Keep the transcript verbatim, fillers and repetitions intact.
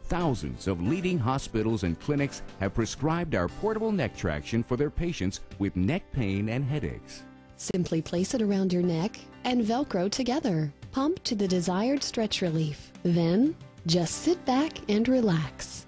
Thousands of leading hospitals and clinics have prescribed our portable neck traction for their patients with neck pain and headaches. Simply place it around your neck and Velcro together. Pump to the desired stretch relief. Then, just sit back and relax.